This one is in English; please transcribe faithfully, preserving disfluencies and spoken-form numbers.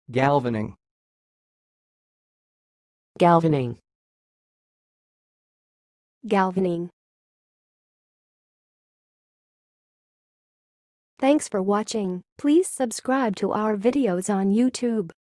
galvaning, galvaning, galvayning. Thanks for watching. Please subscribe to our videos on YouTube.